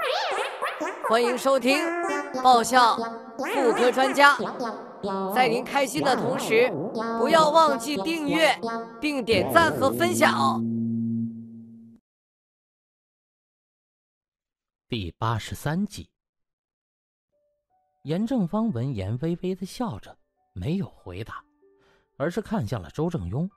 欢迎收听爆笑妇科专家，在您开心的同时，不要忘记订阅并点赞和分享。 第83集。严正方闻言微微的笑着，没有回答，而是看向了周正庸。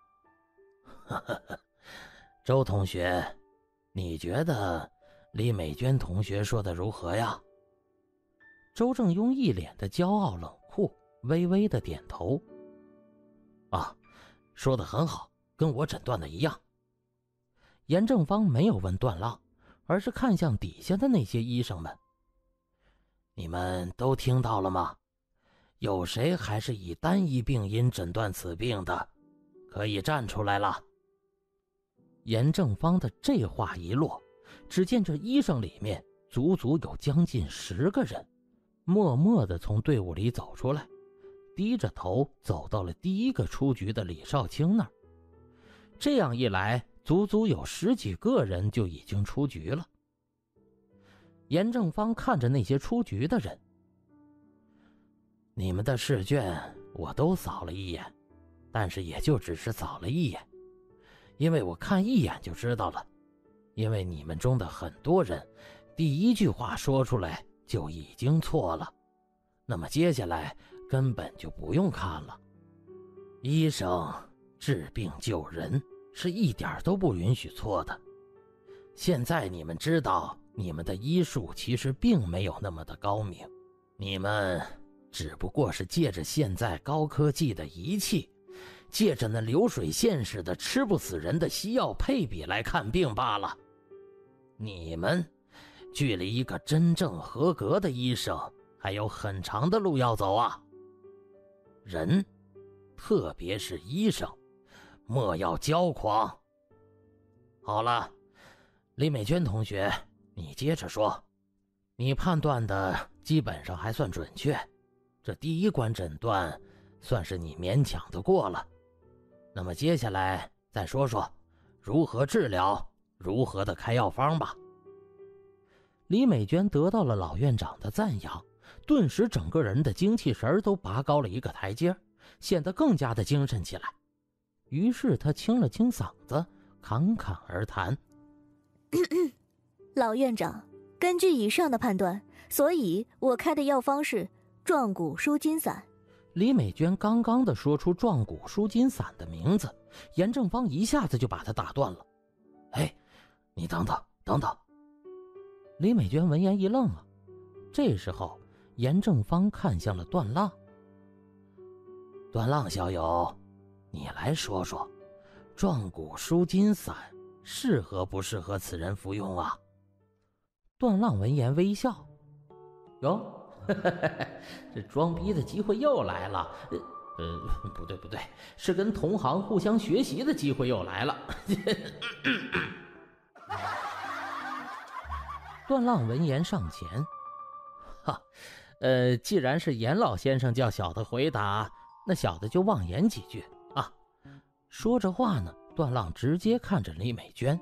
周同学，你觉得李美娟同学说的如何呀？周正庸一脸的骄傲冷酷，微微的点头。啊，说得很好，跟我诊断的一样。严正方没有问段浪，而是看向底下的那些医生们。你们都听到了吗？有谁还是以单一病因诊断此病的，可以站出来了。严正方的这话一落，只见这医生里面足足有将近10个人，默默地从队伍里走出来，低着头走到了第一个出局的李少卿那儿。这样一来，足足有10几个人就已经出局了。严正方看着那些出局的人，你们的试卷我都扫了一眼，但是也就只是扫了一眼，因为我看一眼就知道了，因为你们中的很多人第一句话说出来就已经错了，那么接下来根本就不用看了。医生治病救人是一点都不允许错的。现在你们知道你们的医术其实并没有那么的高明，你们只不过是借着现在高科技的仪器，借着那流水线似的吃不死人的西药配比来看病罢了。你们距离一个真正合格的医生还有很长的路要走啊。人，特别是医生，莫要骄狂。好了，李美娟同学，你接着说。你判断的基本上还算准确，这第一关诊断算是你勉强的过了。那么接下来再说说如何治疗，如何的开药方吧。李美娟得到了老院长的赞扬，顿时整个人的精气神都拔高了一个台阶，显得更加的精神起来。于是她清了清嗓子，侃侃而谈。 老院长，根据以上的判断，所以我开的药方是壮骨舒筋散。 李美娟刚刚的说出壮骨舒筋散的名字，严正方一下子就把她打断了。哎，你等等等等。李美娟闻言一愣啊，这时候严正方看向了段浪。段浪小友，你来说说，壮骨舒筋散适合不适合此人服用啊？段浪闻言微笑，哟，这装逼的机会又来了。不对，是跟同行互相学习的机会又来了。段浪闻言上前，既然是严老先生叫小的回答，那小的就妄言几句啊。说着话呢，段浪直接看着李美娟。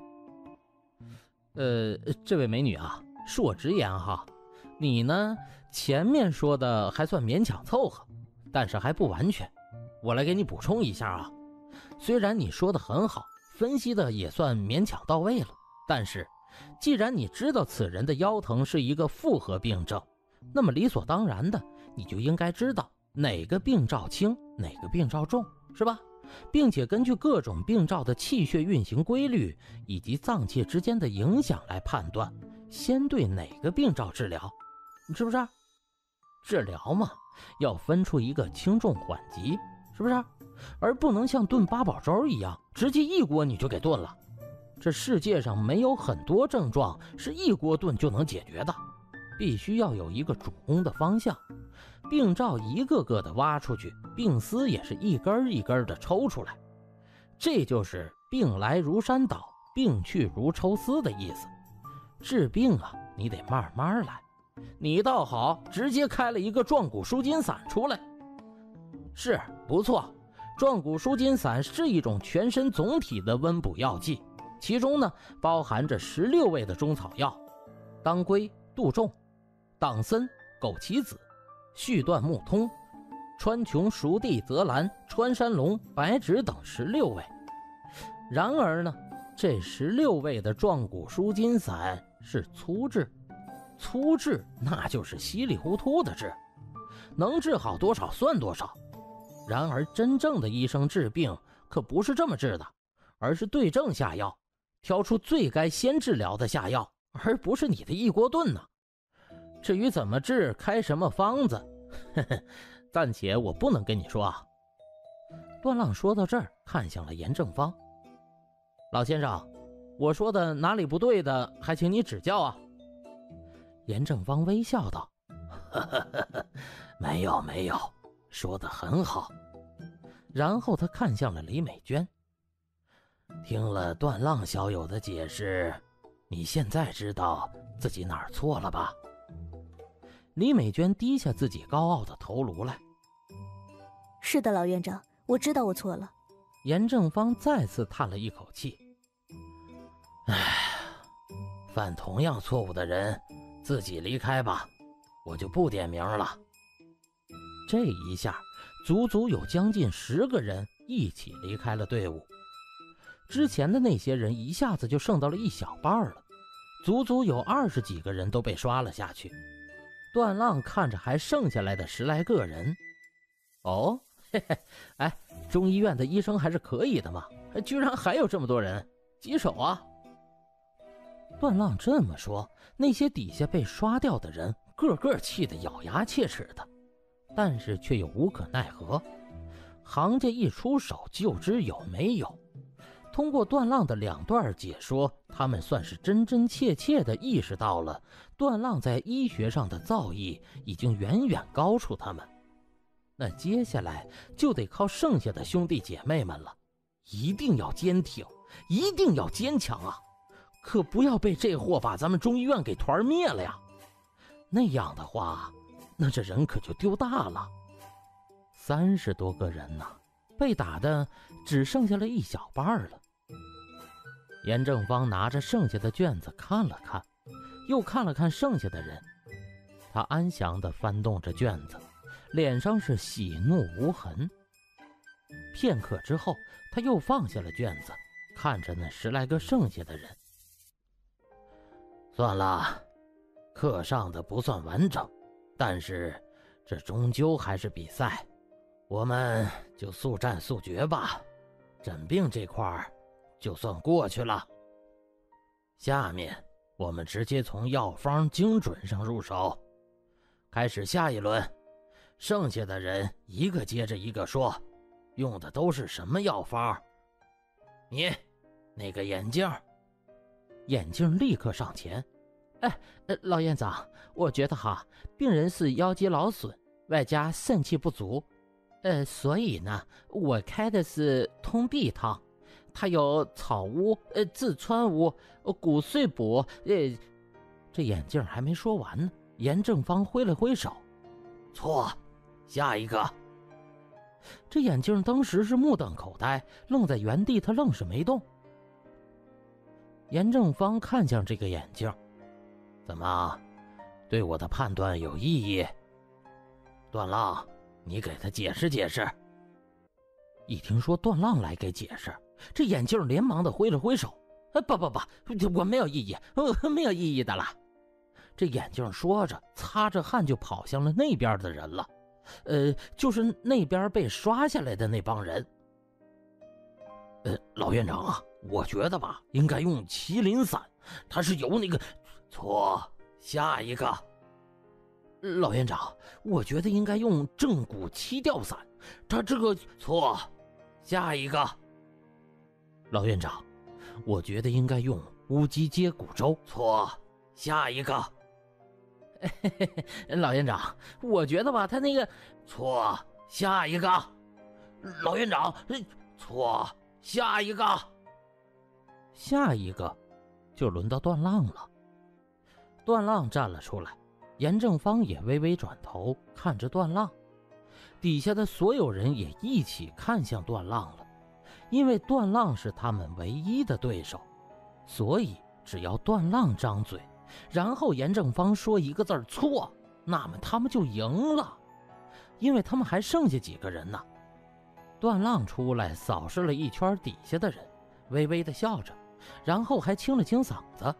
这位美女啊，恕我直言哈，你呢前面说的还算勉强凑合，但是还不完全。我来给你补充一下啊，虽然你说的很好，分析的也算勉强到位了，但是既然你知道此人的腰疼是一个复合病症，那么理所当然的你就应该知道哪个病灶轻，哪个病灶重，是吧？并且根据各种病灶的气血运行规律以及脏器之间的影响来判断，先对哪个病灶治疗，你是不是？治疗嘛，要分出一个轻重缓急，是不是？而不能像炖八宝粥一样，直接一锅你就给炖了。这世界上没有很多症状是一锅炖就能解决的，必须要有一个主攻的方向，病灶一个个的挖出去，病丝也是一根一根的抽出来。这就是病来如山倒，病去如抽丝的意思。治病啊，你得慢慢来。你倒好，直接开了一个壮骨舒筋散出来。是，不错，壮骨舒筋散是一种全身总体的温补药剂，其中呢包含着16味的中草药，当归、 杜仲、党森、枸杞子、续断木通、川穹、熟地、泽兰、川山龙、白芷等16位。然而呢，这16位的壮骨舒筋散是粗治，粗治那就是稀里糊涂的治，能治好多少算多少。然而真正的医生治病可不是这么治的，而是对症下药，挑出最该先治疗的下药，而不是你的一锅炖呢。至于怎么治，开什么方子，暂且我不能跟你说啊。段浪说到这儿，看向了严正方。老先生，我说的哪里不对的，还请你指教啊。严正方微笑道： 没有，说得很好。 然后他看向了李美娟。 听了段浪小友的解释，你现在知道自己哪儿错了吧？ 李美娟低下自己高傲的头颅来。 是的，老院长，我知道我错了。 严正方再次叹了一口气。 犯同样错误的人自己离开吧，我就不点名了。 这一下足足有将近10个人一起离开了队伍。之前的那些人一下子就剩到了一小半了，足足有20几个人都被刷了下去。段浪看着还剩下来的10来个人，哦，嘿嘿，哎，中医院的医生还是可以的嘛，居然还有这么多人，棘手啊。段浪这么说，那些底下被刷掉的人个个气得咬牙切齿的，但是却又无可奈何。行家一出手就知有没有。通过段浪的2段解说，他们算是真真切切地意识到了段浪在医学上的造诣已经远远高出他们。那接下来就得靠剩下的兄弟姐妹们了，一定要坚挺，一定要坚强啊！可不要被这货把咱们中医院给团灭了呀！那样的话，那这人可就丢大了。30多个人呢，被打的只剩下了一小半了。严正方拿着剩下的卷子看了看，又看了看剩下的人，他安详地翻动着卷子，脸上是喜怒无痕。片刻之后，他又放下了卷子，看着那10来个剩下的人。 算了，课上的不算完整，但是这终究还是比赛，我们就速战速决吧，诊病这块儿就算过去了。下面我们直接从药方精准上入手，开始下一轮。剩下的人一个接着一个说，用的都是什么药方？你那个眼镜。 眼镜立刻上前。老院长，我觉得病人是腰肌劳损，外加肾气不足，所以呢，我开的是通臂汤，它有草乌、痔疮乌、骨碎补。这眼镜还没说完呢，严正方挥了挥手， 错，下一个。 这眼镜当时是目瞪口呆，愣在原地，他愣是没动。严正方看向这个眼镜， 怎么，对我的判断有异议？段浪，你给他解释解释。 一听说段浪来给解释，这眼镜连忙的挥了挥手，不，我没有异议，没有异议的了。这眼镜说着，擦着汗就跑向了那边的人了，就是那边被刷下来的那帮人。 老院长啊，我觉得吧，应该用麒麟散，它是有那个。错，下一个。 老院长，我觉得应该用正骨七调散，他这个。 错，下一个。 老院长，我觉得应该用乌鸡接骨粥。 错，下一个。 老院长，我觉得吧，他那个。 错，下一个。老院长，错，下一个。 下一个就轮到段浪了。段浪站了出来，严正方也微微转头看着段浪，底下的所有人也一起看向段浪了，因为段浪是他们唯一的对手，所以只要段浪张嘴， 然后严正方说一个字错，那么他们就赢了，因为他们还剩下几个人呢。段浪出来扫视了一圈底下的人，微微的笑着，然后还清了清嗓子。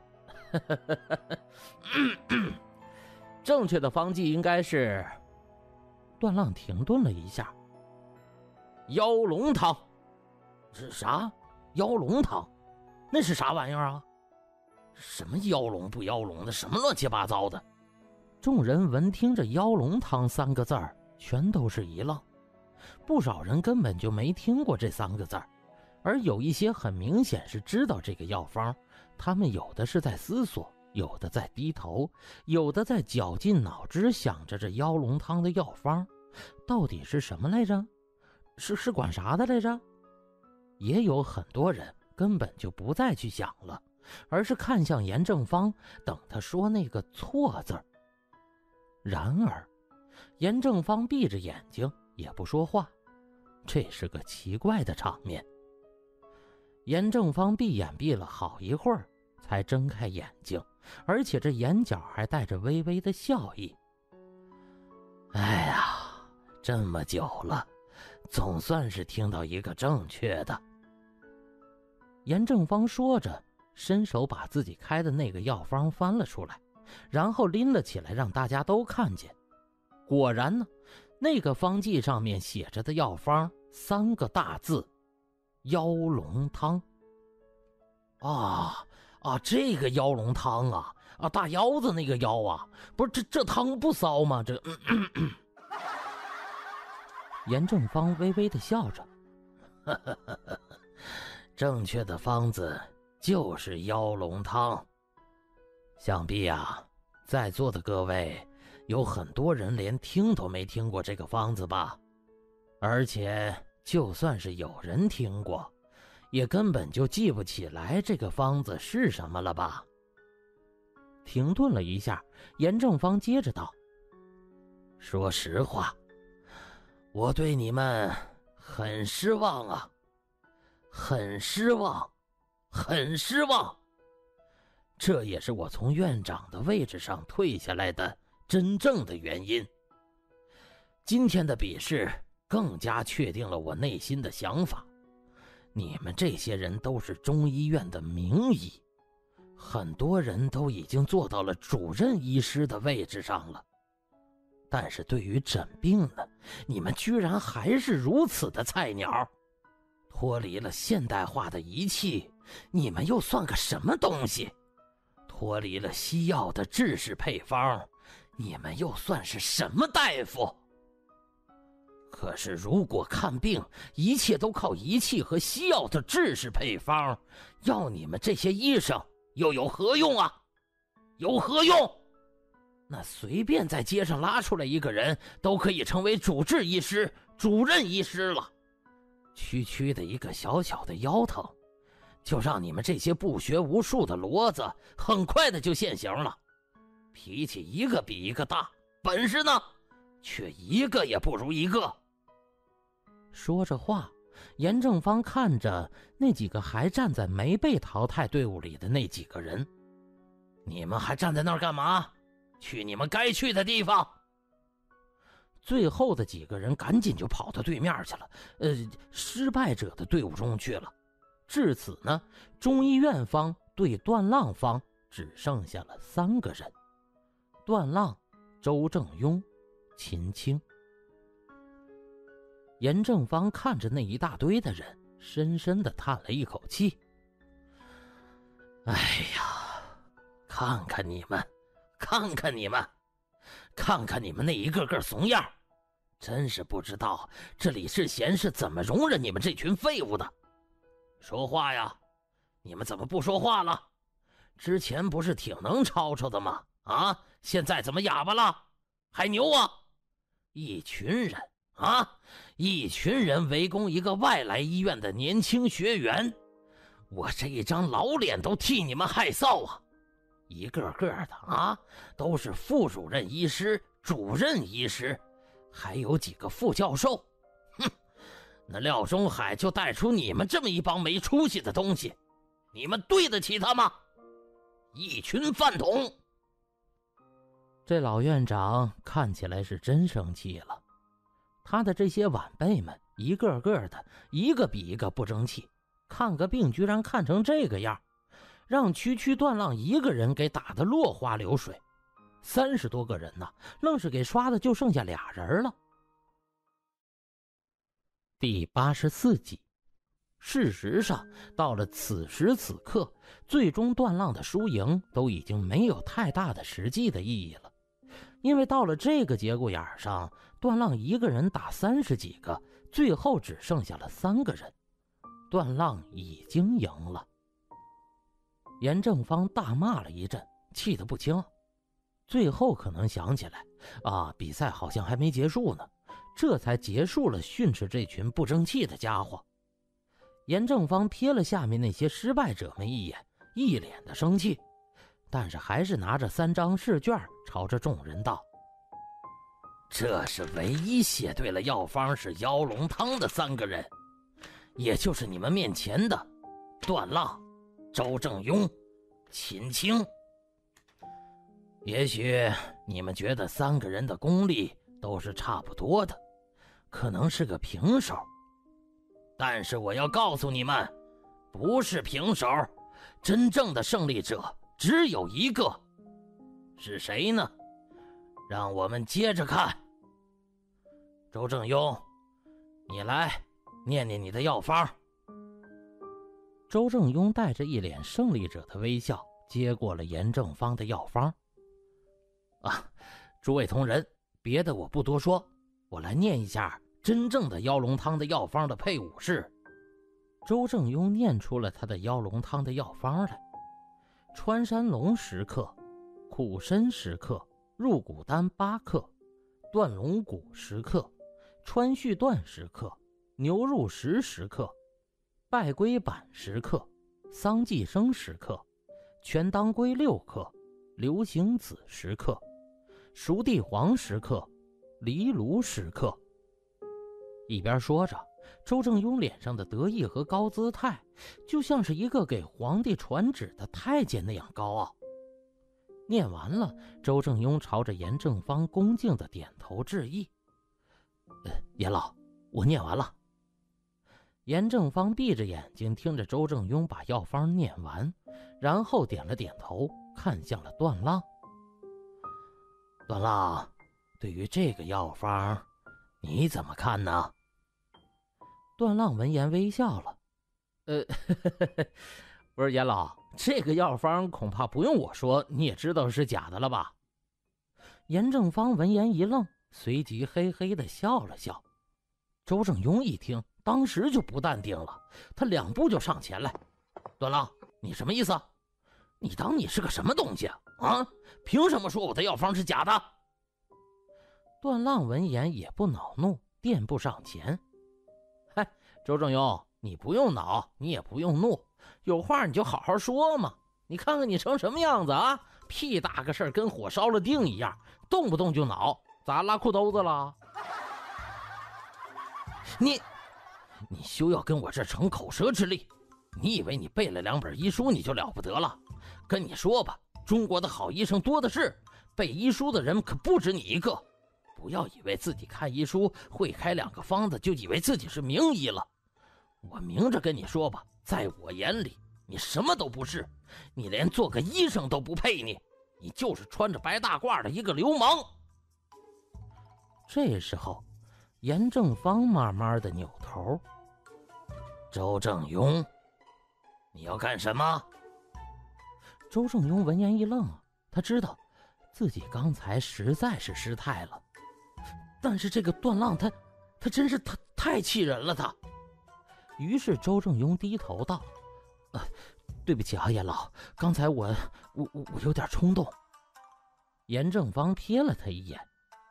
正确的方剂应该是……段浪停顿了一下。妖龙汤。是啥？妖龙汤？那是啥玩意儿啊？什么妖龙不妖龙的，什么乱七八糟的。众人闻听着妖龙汤3个字儿，全都是一愣。不少人根本就没听过这3个字儿，而有一些很明显是知道这个药方，他们有的是在思索，有的在低头，有的在绞尽脑汁想着这妖龙汤的药方到底是什么来着，是管啥的来着。也有很多人根本就不再去想了，而是看向严正方，等他说那个错字儿。然而严正方闭着眼睛也不说话，这是个奇怪的场面。严正方闭眼闭了好一会儿才睁开眼睛，而且这眼角还带着微微的笑意。哎呀，这么久了，总算是听到一个正确的。严正方说着，伸手把自己开的那个药方翻了出来，然后拎了起来让大家都看见。果然呢，那个方剂上面写着的药方3个大字：妖龙汤。这个妖龙汤啊，大腰子那个腰啊，不是这汤不骚吗？严正方微微的笑着，正确的方子就是妖龙汤。想必啊，在座的各位有很多人连听都没听过这个方子吧？而且就算是有人听过，也根本就记不起来这个方子是什么了吧？停顿了一下，严正方接着道：说实话，我对你们很失望啊，很失望，很失望。这也是我从院长的位置上退下来的真正的原因。今天的比试更加确定了我内心的想法。你们这些人都是中医院的名医，很多人都已经做到了主任医师的位置上了，但是对于诊病呢，你们居然还是如此的菜鸟。脱离了现代化的仪器，你们又算个什么东西？脱离了西药的制式配方，你们又算是什么大夫？可是如果看病一切都靠仪器和西药的制式配方，要你们这些医生又有何用啊？有何用？那随便在街上拉出来一个人都可以成为主治医师、主任医师了。区区的一个小小的腰疼，就让你们这些不学无术的骡子很快的就现形了。脾气一个比一个大，本事呢，却一个也不如一个。说着话，严正方看着那几个还站在没被淘汰队伍里的那几个人，你们还站在那儿干嘛？去你们该去的地方。最后的几个人赶紧就跑到对面去了，失败者的队伍中去了。至此呢，中医院方对段浪方只剩下了3个人：段浪、周正庸、秦青。严正方看着那一大堆的人，深深地叹了一口气。哎呀，看看你们，看看你们，看看你们那一个个怂样，真是不知道这李世贤是怎么容忍你们这群废物的。说话呀，你们怎么不说话了？之前不是挺能吵吵的吗？现在怎么哑巴了？还牛啊？一群人一群人围攻一个外来医院的年轻学员，我这一张老脸都替你们害臊啊！一个个的都是副主任医师、主任医师，还有几个副教授。哼，那廖中海就带出你们这么一帮没出息的东西，你们对得起他吗？一群饭桶！ 这老院长看起来是真生气了，他的这些晚辈们一个个的一个比一个不争气，看个病居然看成这个样，让区区段浪一个人给打得落花流水，30多个人呢，愣是给刷的就剩下俩人了。第84集。事实上，到了此时此刻，最终段浪的输赢都已经没有太大的实际的意义了，因为到了这个节骨眼上，段浪一个人打30几个，最后只剩下了3个人，段浪已经赢了。严正方大骂了一阵，气得不轻，最后可能想起来比赛好像还没结束呢，这才结束了训斥这群不争气的家伙。严正方瞥了下面那些失败者们一眼，一脸的生气，但是还是拿着3张试卷朝着众人道：这是唯一写对了药方是妖龙汤的3个人，也就是你们面前的段浪、周正庸、秦青。也许你们觉得3个人的功力都是差不多的，可能是个平手，但是我要告诉你们，不是平手，真正的胜利者只有一个。是谁呢？让我们接着看。周正庸，你来念念你的药方。周正庸带着一脸胜利者的微笑接过了严正方的药方。诸位同仁，别的我不多说，我来念一下真正的妖龙汤的药方的配伍是。周正庸念出了他的妖龙汤的药方来：穿山龙10克，苦参10克，入骨丹8克，断龙骨10克，川续断10克，牛入石10克，拜龟板10克，桑寄生10克，全当归6克，流行子10克，熟地黄10克，藜芦10克。一边说着，周正庸脸上的得意和高姿态就像是一个给皇帝传旨的太监那样高傲。念完了，周正庸朝着严正方恭敬地点头致意。严老，我念完了。严正方闭着眼睛听着周正庸把药方念完，然后点了点头，看向了段浪。段浪，对于这个药方你怎么看呢？段浪闻言微笑了。不是严老，这个药方恐怕不用我说你也知道是假的了吧？严正方闻言一愣，随即嘿嘿地笑了笑。周正庸一听，当时就不淡定了，他2步就上前来：段浪，你什么意思？你当你是个什么东西啊？凭什么说我的药方是假的？段浪闻言也不恼怒，垫步上前：嗨，周正庸，你不用恼，你也不用怒，有话你就好好说嘛。你看看你成什么样子啊？屁大个事儿跟火烧了腚一样，动不动就恼，咋拉裤兜子了？你休要跟我这逞口舌之力！你以为你背了2本医书你就了不得了？跟你说吧，中国的好医生多的是，背医书的人可不止你一个。不要以为自己看医书会开2个方子就以为自己是名医了。我明着跟你说吧，在我眼里你什么都不是，你连做个医生都不配，你就是穿着白大褂的一个流氓。这时候严正方慢慢的扭头：周正庸，你要干什么？周正庸闻言一愣，他知道自己刚才实在是失态了，但是这个段浪他真是太气人了他。于是周正庸低头道：对不起啊，严老，刚才我有点冲动。严正方瞥了他一眼：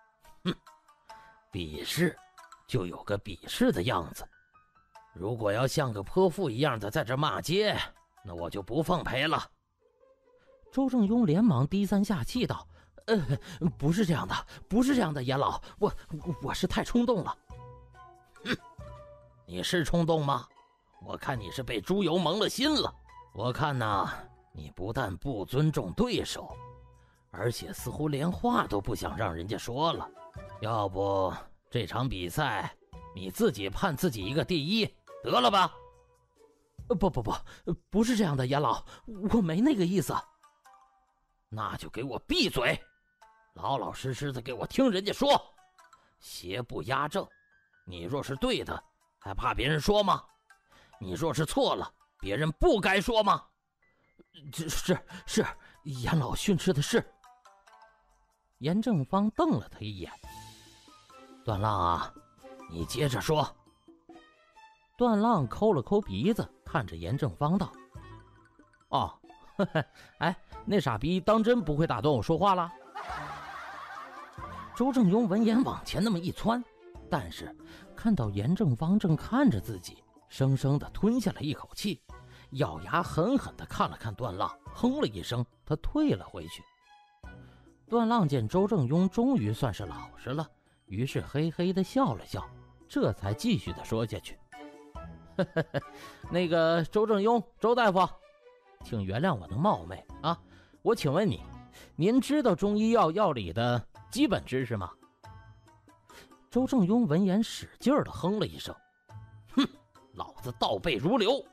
比试就有个比试的样子，如果要像个泼妇一样的在这骂街，那我就不奉陪了。周正庸连忙低三下气道：不是这样的，不是这样的，严老，我是太冲动了。你是冲动吗？我看你是被猪油蒙了心了。我看呐，你不但不尊重对手， 而且似乎连话都不想让人家说了。要不这场比赛你自己判自己一个第一得了吧？ 不是这样的，严老，我没那个意思。 那就给我闭嘴，老老实实的给我听人家说。邪不压正，你若是对的，还怕别人说吗？你若是错了，别人不该说吗？ 是，严老训斥的是。 严正方瞪了他一眼。段浪啊，你接着说。段浪抠了抠鼻子，看着严正方道： 哦，哎，那傻逼当真不会打断我说话了？ 周正庸闻言往前那么一窜，但是看到严正方正看着自己，生生的吞下了一口气，咬牙狠狠地看了看段浪，哼了一声，他退了回去。段浪见周正庸终于算是老实了，于是嘿嘿地笑了笑，这才继续地说下去： 那个周正庸，周大夫，请原谅我的冒昧啊，我请问你，您知道中医药药理的基本知识吗？ 周正庸闻言使劲地哼了一声：哼，老子倒背如流。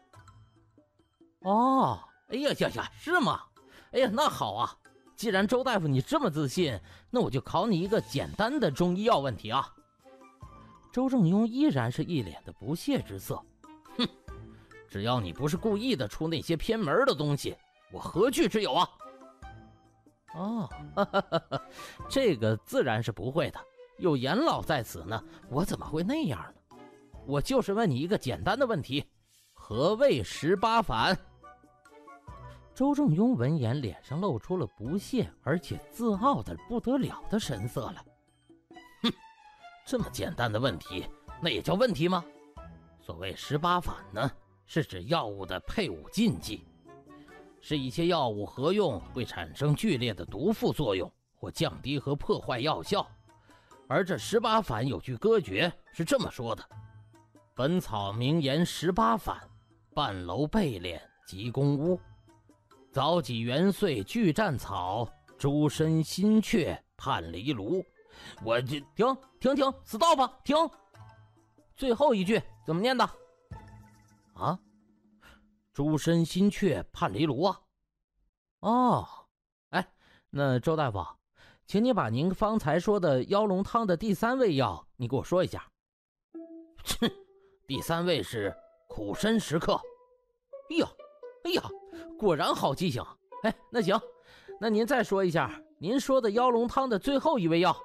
哦，哎呀，是吗？哎呀，那好啊，既然周大夫你这么自信，那我就考你一个简单的中医药问题啊。 周正庸依然是一脸的不屑之色： 哼，只要你不是故意的出那些偏门的东西，我何惧之有啊？ 哦， 这个自然是不会的，有严老在此呢，我怎么会那样呢？我就是问你一个简单的问题，何谓18反？ 周正庸闻言脸上露出了不屑而且自傲的不得了的神色来。 哼，这么简单的问题，那也叫问题吗？所谓18反呢，是指药物的配伍禁忌，是一些药物合用会产生剧烈的毒副作用或降低和破坏药效。而这18反有句歌诀是这么说的：本草名言18反，半楼背敛及公屋，早几元岁俱战草，诸身心却叛离庐。我就停 stop 停，最后一句怎么念的啊？诸身心却叛离庐啊。 哦， 哎，那周大夫，请你把您方才说的妖龙汤的第3味药你给我说一下。哼，第3味是苦参10克。哎呀，果然好记性。哎，那行，那您再说一下您说的妖龙汤的最后一味药。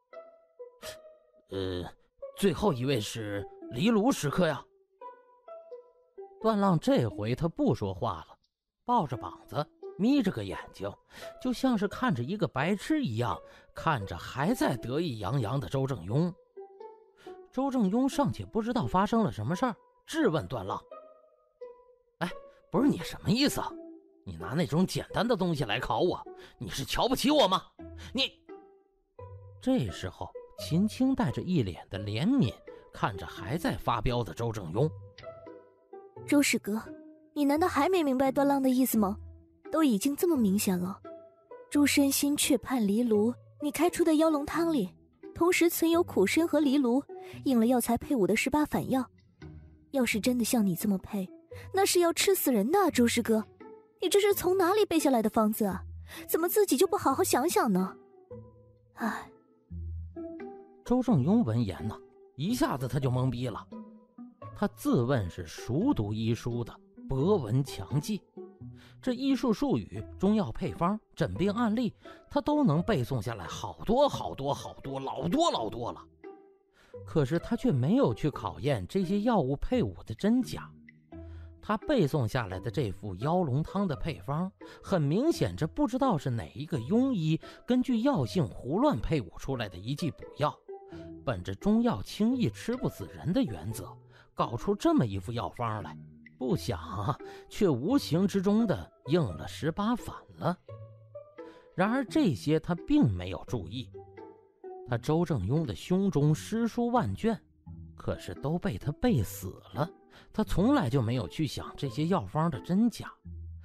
最后一味是藜芦10克呀。 段浪这回他不说话了，抱着膀子，眯着个眼睛，就像是看着一个白痴一样，看着还在得意洋洋的周正庸。周正庸尚且不知道发生了什么事儿，质问段浪： 哎，不是你什么意思啊？你拿那种简单的东西来考我，你是瞧不起我吗？你…… 这时候秦青带着一脸的怜悯看着还在发飙的周正庸： 周师哥，你难道还没明白段浪的意思吗？都已经这么明显了，诸身心却叛离庐，你开出的妖龙汤里同时存有苦参和藜芦，应了药材配伍的18反药。要是真的像你这么配，那是要吃死人的啊，周师哥，你这是从哪里背下来的方子啊？怎么自己就不好好想想呢？唉。 周正庸闻言呢，一下子他就懵逼了。他自问是熟读医书的，博闻强记，这医术术语、中药配方、诊病案例，他都能背诵下来好多老多了。可是他却没有去考验这些药物配伍的真假。他背诵下来的这副妖龙汤的配方，很明显这不知道是哪一个庸医根据药性胡乱配伍出来的一剂补药，本着中药轻易吃不死人的原则，搞出这么一副药方来，不想啊，却无形之中的应了18反了。然而这些他并没有注意，他周正庸的胸中诗书万卷，可是都被他背死了。他从来就没有去想这些药方的真假，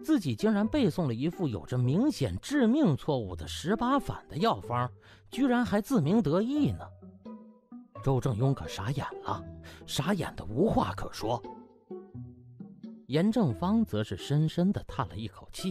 自己竟然背诵了一副有着明显致命错误的18反的药方，居然还自鸣得意呢。周正庸可傻眼了，傻眼的无话可说。严正方则是深深地叹了一口气：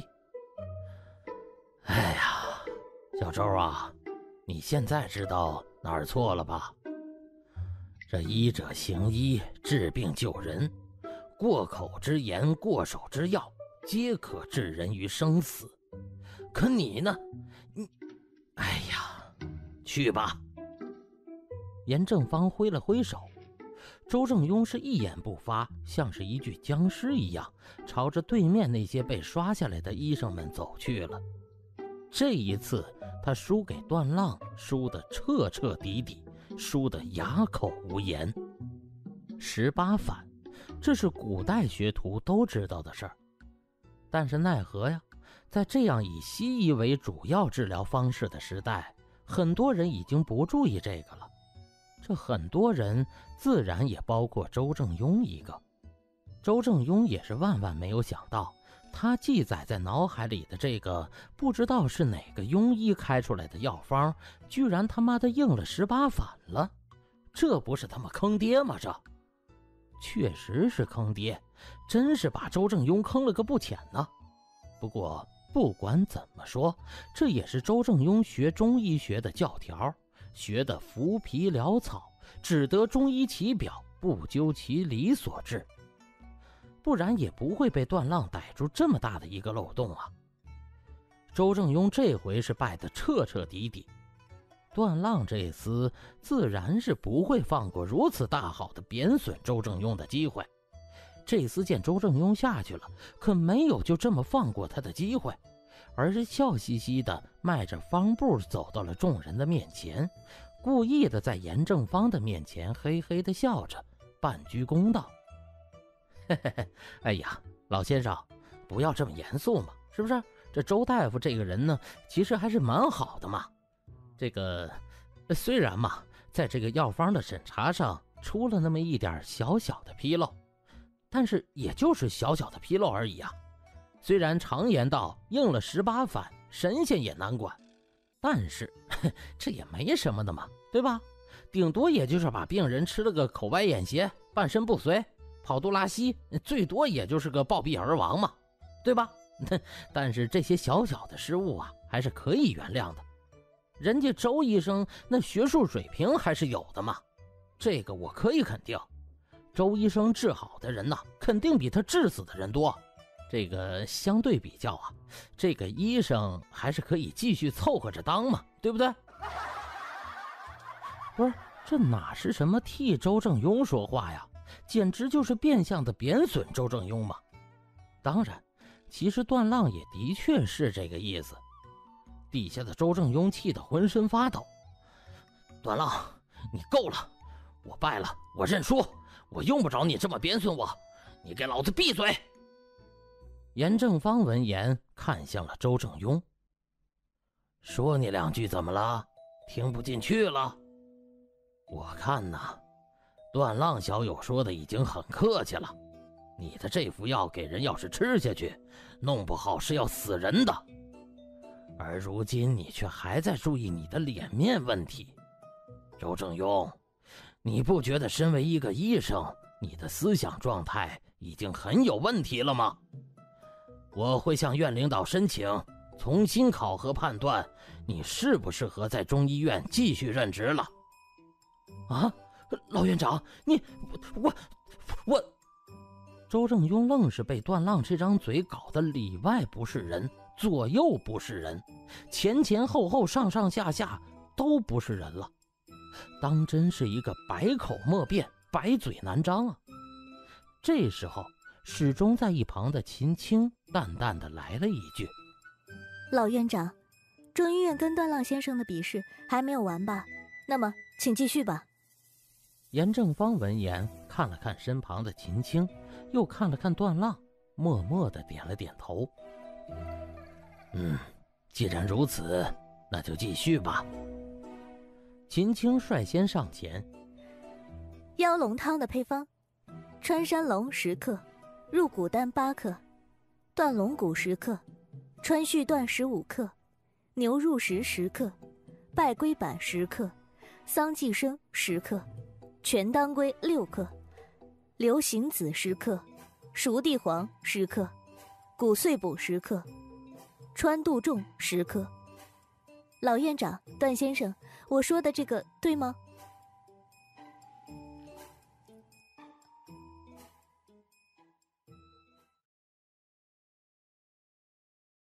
哎呀，小周啊，你现在知道哪儿错了吧？这医者行医，治病救人，过口之言，过手之药，皆可置人于生死。可你呢？哎呀，去吧。严正方挥了挥手，周正庸是一言不发，像是一具僵尸一样，朝着对面那些被刷下来的医生们走去了。这一次他输给段浪，输得彻彻底底，输得哑口无言。18反，这是古代学徒都知道的事儿，但是奈何呀，在这样以西医为主要治疗方式的时代，很多人已经不注意这个了。这很多人自然也包括周正庸一个。周正庸也是万万没有想到，他记载在脑海里的这个不知道是哪个庸医开出来的药方，居然他妈的应了18反了。这不是他妈坑爹吗？这确实是坑爹，真是把周正庸坑了个不浅呢。不过不管怎么说，这也是周正庸学中医学的教条，学的浮皮潦草，只得中医其表，不究其理所致，不然也不会被段浪逮住这么大的一个漏洞啊。周正庸这回是败得彻彻底底，段浪这厮自然是不会放过如此大好的贬损周正庸的机会。这厮见周正庸下去了，可没有就这么放过他的机会，而是笑嘻嘻的迈着方步走到了众人的面前，故意的在严正方的面前嘿嘿的笑着，半鞠躬道：嘿嘿嘿，哎呀，老先生不要这么严肃嘛，是不是？这周大夫这个人呢，其实还是蛮好的嘛。这个虽然嘛，在这个药方的审查上出了那么一点小小的纰漏，但是也就是小小的纰漏而已啊。虽然常言道应了18反，神仙也难管，但是这也没什么的嘛，对吧？顶多也就是把病人吃了个口歪眼斜，半身不遂，跑肚拉稀，最多也就是个暴毙而亡嘛，对吧？但是这些小小的失误啊，还是可以原谅的。人家周医生那学术水平还是有的嘛，这个我可以肯定。周医生治好的人肯定比他治死的人多。这个相对比较啊，这个医生还是可以继续凑合着当嘛，对不对？不是，这哪是什么替周正庸说话呀，简直就是变相的贬损周正庸嘛。当然，其实段浪也的确是这个意思。底下的周正庸气得浑身发抖。段浪，你够了，我败了，我认输，我用不着你这么贬损我，你给老子闭嘴！严正方闻言看向了周正庸，说你两句怎么了？听不进去了？我看呐，段浪小友说的已经很客气了，你的这副药给人要是吃下去，弄不好是要死人的。而如今你却还在注意你的脸面问题。周正庸，你不觉得身为一个医生，你的思想状态已经很有问题了吗？我会向院领导申请，重新考核判断你适不适合在中医院继续任职了。啊，老院长，我……周正庸愣是被段浪这张嘴搞得里外不是人，左右不是人，前前后后上上下下都不是人了，当真是一个百口莫辩，百嘴难张啊。这时候始终在一旁的秦青淡淡的来了一句： 老院长，中医院跟段浪先生的比试还没有完吧？那么请继续吧。 严正方闻言看了看身旁的秦青，又看了看段浪，默默地点了点头。既然如此，那就继续吧。秦青率先上前。 妖龙汤的配方：穿山龙10克，入骨丹8克， 断龙骨10克，川续断15克，牛入石10克，拜龟板10克，桑寄生10克，全当归6克，流行子10克，熟地黄10克，骨碎补10克，川杜仲10克。老院长，段先生，我说的这个对吗？